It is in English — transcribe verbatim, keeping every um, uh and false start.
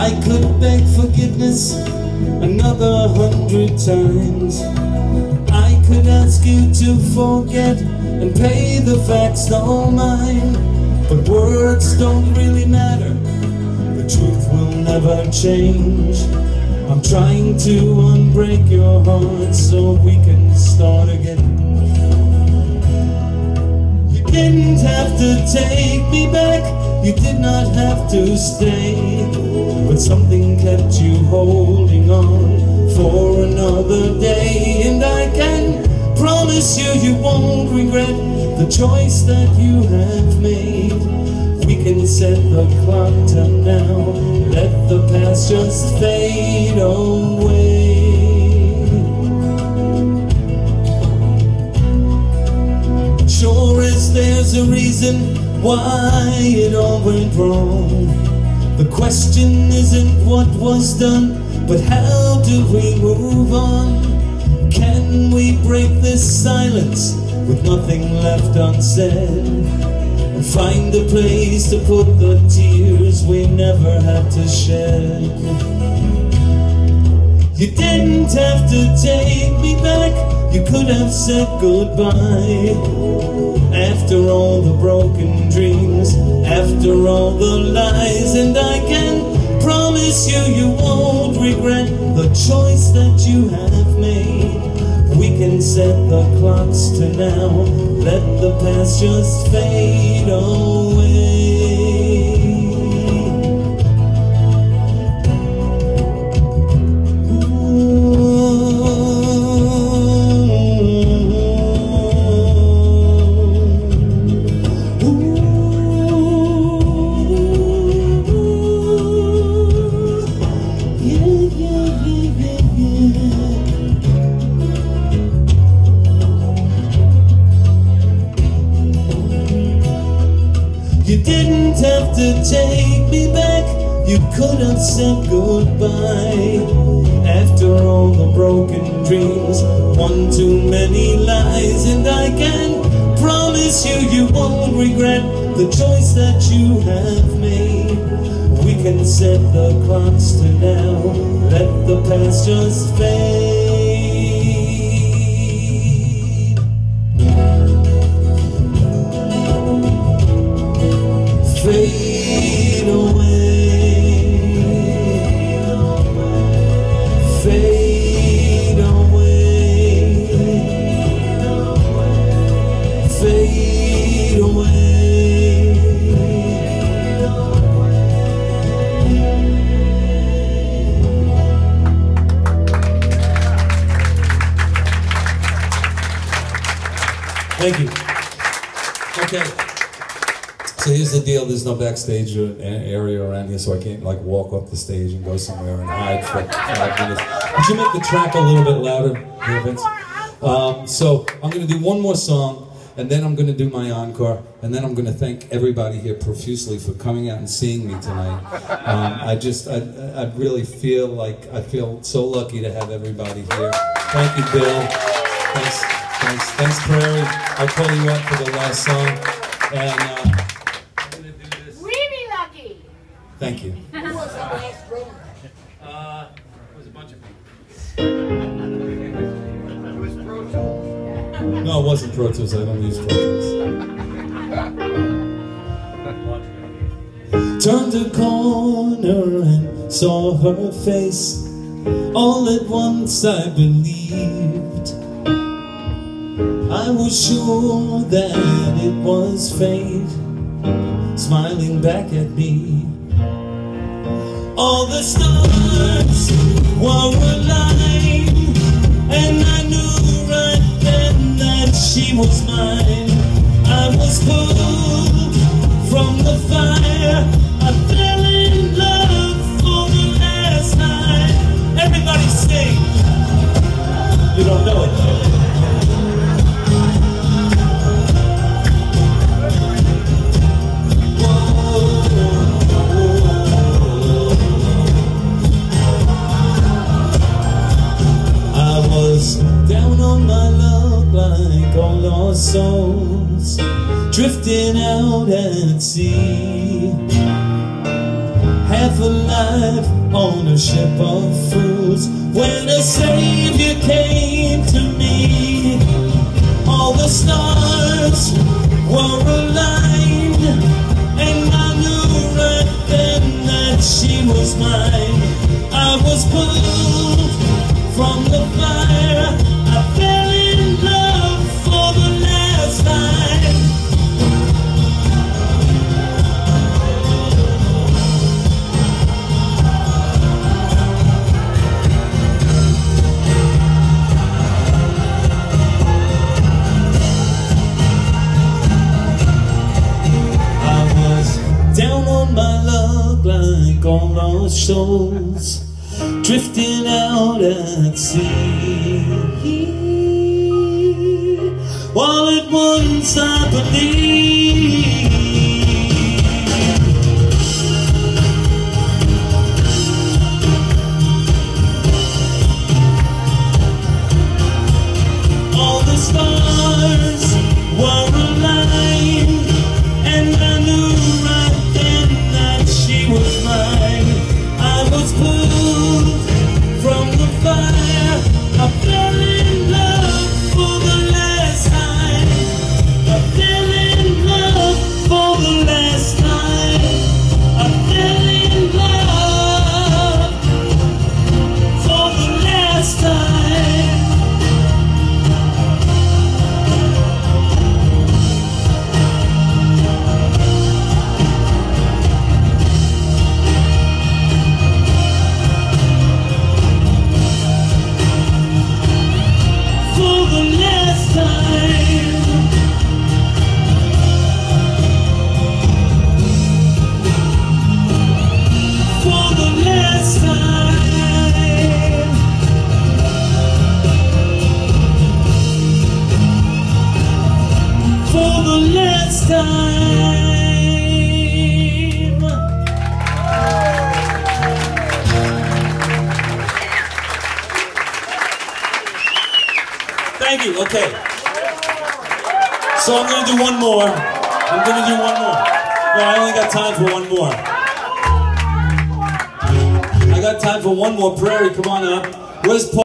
I could beg forgiveness another hundred times. I could ask you to forget and pay the facts no mind. But words don't really matter, the truth will never change. I'm trying to unbreak your heart so we can start again. You didn't have to take me back, you did not have to stay, but something kept you holding on for another day. And I can promise you, you won't regret the choice that you have made. We can set the clock to now, let the past just fade away. Sure as there's a reason why it all went wrong, the question isn't what was done, but how do we move on? Can we break this silence with nothing left unsaid, and find a place to put the tears we never had to shed? You didn't have to take me back, you could have said goodbye. After all the broken dreams, after all the lies, and I can promise you, you won't regret the choice that you have made. We can set the clocks to now, let the past just fade away. You didn't have to take me back, you could have said goodbye. After all the broken dreams, one too many lies, and I can promise you, you won't regret the choice that you have made. We can set the clocks to now, let the past just fade. Fade away, fade away, fade away. Thank you. Okay. So here's the deal, there's no backstage area around here, so I can't like walk off the stage and go somewhere and hide for five minutes. Could you make the track a little bit louder, Vince? Um, so I'm going to do one more song, and then I'm going to do my encore, and then I'm going to thank everybody here profusely for coming out and seeing me tonight. Um, I just, I, I really feel like, I feel so lucky to have everybody here. Thank you, Bill. Thanks, thanks, thanks, Prairie. I'll call you up for the last song. And, uh, thank you. Who was that last drummer? Uh, it was a bunch of people. It was Pro Tools. No, it wasn't Pro Tools. I don't use Pro Tools. Turned a corner and saw her face. All at once I believed. I was sure that it was fate smiling back at me. All the stars were aligned, and I knew right then that she was mine. I was pulled from the fire, I fell in love for the last time. Everybody sing! You don't know it though. Down on my luck like all lost souls, drifting out at sea. Had half alive on a ship of fools. When a Savior came to me, all the stars were aligned, and I knew right then that she was mine. I was pulled from the fire, I fell in love for the last time. Down on my luck like all lost souls, drifting out at sea. All at once I believe all the stars were aligned, and I knew right then that she was mine. I was pulled from the fire, I fell in love for the last time. I fell in love for the last time. I fell in love for the last time. Last time. Thank you. Okay. So I'm going to do one more. I'm going to do one more. No, I only got time for one more. I got time for one more. Prairie, come on up. Where's Paul?